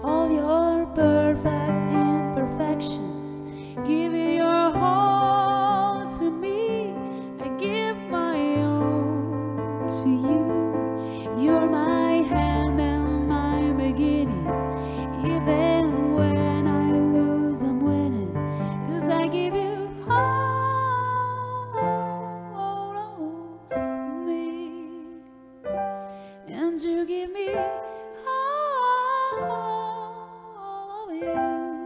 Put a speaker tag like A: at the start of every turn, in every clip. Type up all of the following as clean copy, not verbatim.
A: all your perfect imperfections. Give your all to me, I give my all to you. You're my hand and my beginning. Even when I lose, I'm winning, 'cause I give you all of me, and you give me all of you.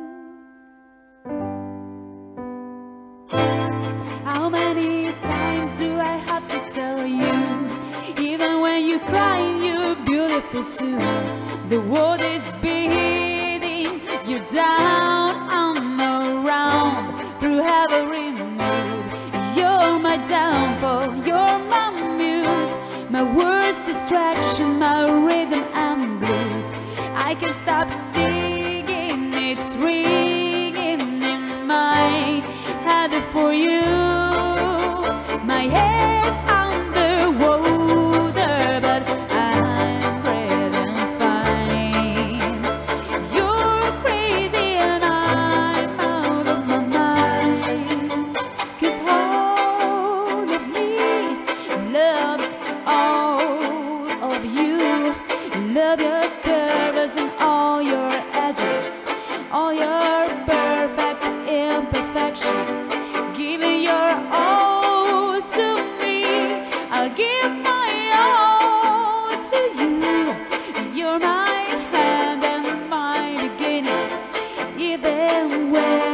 A: How many times do I have to tell you? Even when you cry, you're beautiful too. The world is beating you down, I'm around through every mood. You're my downfall, you're my muse, my worst distraction, my rhythm and blues. I can't stop singing, it's ringing in my head for you. My head's underwater, but I'm breathing fine. You're crazy and I'm out of my mind, 'cause all of me loves all of you. Love your curves and all your edges, all your perfect imperfections. Give your all to me, I'll give my all to you. You're my hand and my beginning, even when